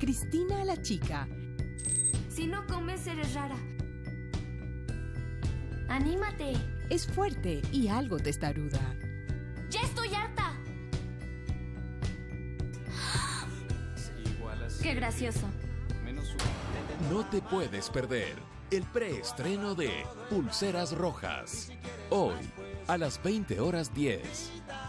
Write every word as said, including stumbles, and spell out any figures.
Cristina la chica. Si no comes, eres rara. ¡Anímate! Es fuerte y algo testaruda. ¡Ya estoy harta! ¡Qué gracioso! No te puedes perder el preestreno de Pulseras Rojas. Hoy, a las veinte horas diez.